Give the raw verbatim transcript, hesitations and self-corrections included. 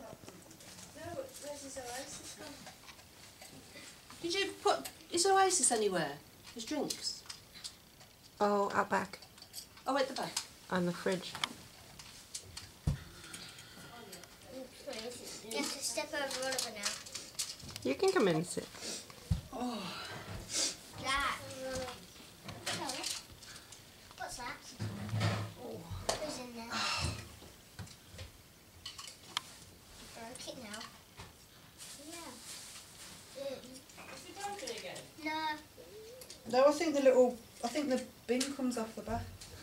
No, where's his Oasis gone? Did you put his Oasis anywhere? His drinks? Oh, out back. Oh, at the back. On the fridge. You have to step over Oliver now. You can come in and sit. Oh. Jack. What's that? Oh. Who's in there? Broke it now. Yeah. Is it broken again? No. No, I think the little, I think the bin comes off the back.